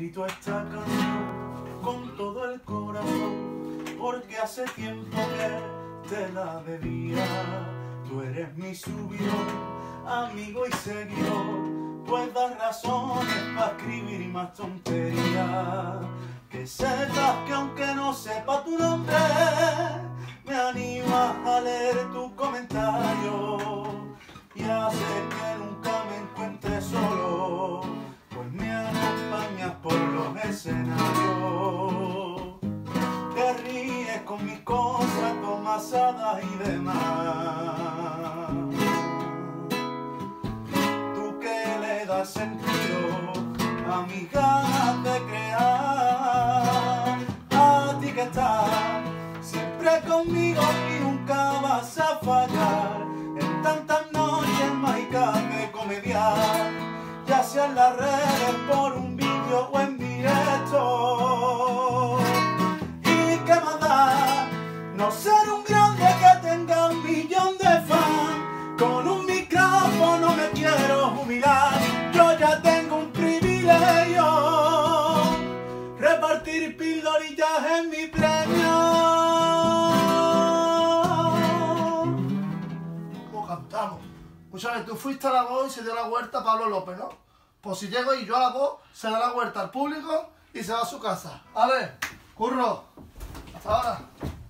escrito esta canción con todo el corazón, porque hace tiempo que te la debía. Tú eres mi subidón, amigo y seguidor, pues das razones para escribir más tonterías. Que sepas que aunque no sepa tu nombre, me animas a leer tu comentario y hace que nunca me encuentre solo, pues me acompañas por los escenarios. Te ríes con mis cosas tomasadas y demás. Tú que le das sentido a mis ganas de crear, a ti que estás siempre conmigo y nunca vas a fallar en tantas noches mágicas de comediar, ya sea en las redes, por un vídeo o en directo. ¿Y qué más da no ser un grande que tenga 1 millón de fans? Con un micrófono me quiero jubilar, yo ya tengo un privilegio, repartir pildorillas en mi premio. ¿Cómo cantamos? Muchas veces tú fuiste a La Voz y se dio la vuelta a Pablo López, ¿no? Pues si llego y yo a La Voz, se da la vuelta al público y se va a su casa. Ale, curro, hasta ahora.